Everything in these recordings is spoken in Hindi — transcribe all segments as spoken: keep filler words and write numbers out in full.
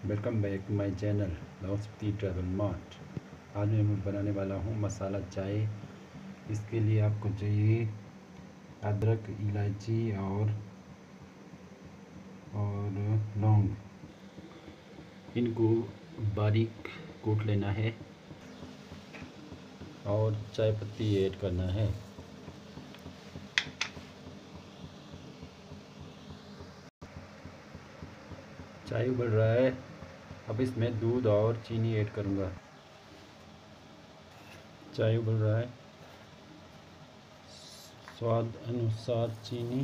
Welcome back to my channel Lahaul travel mart. आज मैं बनाने वाला हूँ मसाला चाय। इसके लिए आपको चाहिए अदरक, इलायची और और लौंग। इनको बारीक कूट लेना है और चाय पत्ती ऐड करना है। चाय उबल रहा है, अब इसमें दूध और चीनी ऐड करूँगा। चाय उबल रहा है, स्वाद अनुसार चीनी।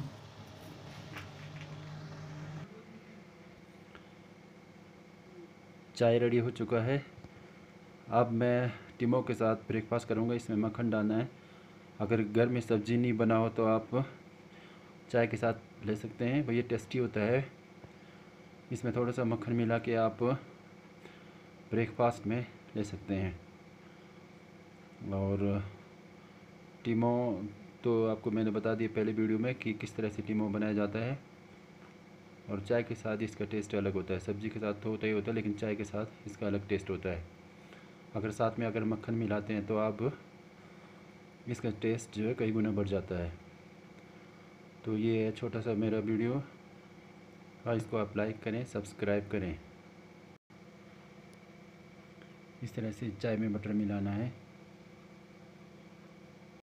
चाय रेडी हो चुका है। अब मैं टिमो के साथ ब्रेकफास्ट करूँगा। इसमें मक्खन डालना है। अगर घर में सब्ज़ी नहीं बना हो तो आप चाय के साथ ले सकते हैं, वो ये टेस्टी होता है। इसमें थोड़ा सा मक्खन मिला के आप ब्रेकफास्ट में ले सकते हैं। और टिमो तो आपको मैंने बता दिया पहले वीडियो में कि किस तरह से टिमो बनाया जाता है। और चाय के साथ इसका टेस्ट अलग होता है। सब्ज़ी के साथ तो होता ही होता है, लेकिन चाय के साथ इसका अलग टेस्ट होता है। अगर साथ में अगर मक्खन मिलाते हैं तो आप इसका टेस्ट जो है कई गुना बढ़ जाता है। तो ये है छोटा सा मेरा वीडियो। हाँ, इसको आप लाइक करें, सब्सक्राइब करें। इस तरह से चाय में बटर मिलाना है।